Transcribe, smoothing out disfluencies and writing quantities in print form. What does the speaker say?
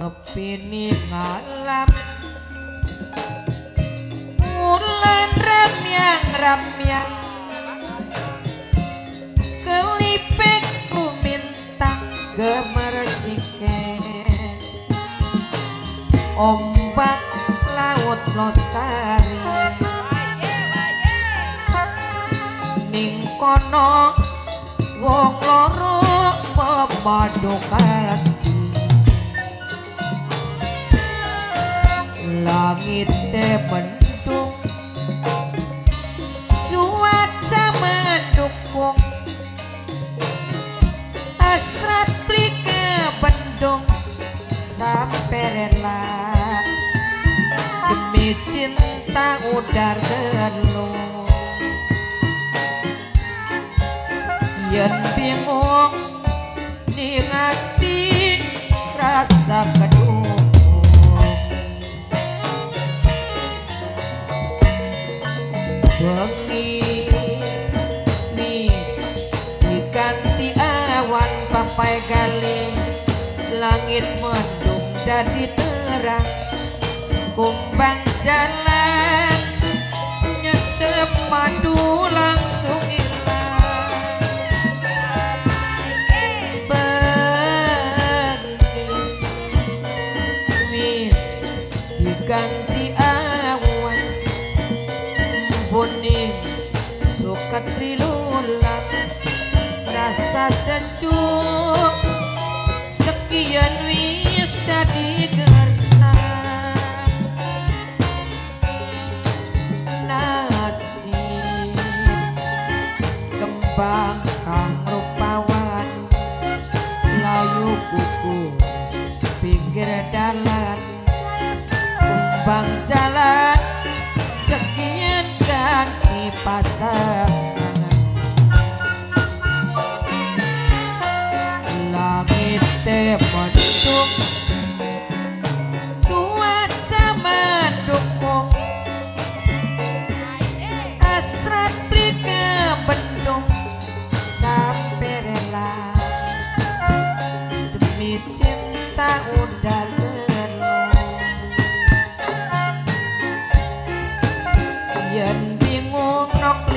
sepini ngalam bulan ramyang kelipek kumintang gemerciken ombak laut losari ning kono wong loro memadu kasih langit mendung cuaca mendukung hasrat plike bendung sampai rela demi cinta udar gelung yen bingung ning ati rasa kedung bengi mis diganti awan papai gali langit mendung jadi terang kumbang jalan nyesep madu langsung hilang bengi mis diganti awan boning sukat rilulang rasa sejuk sekian wis dadi gersang nasib kembang kang rupawan layu kuku pinggir dalan kumbang jalan sekian ganti pasangan langit mendung cuaca mendukung hasrat plike bendung sampai rela demi cinta udah yen bingung nok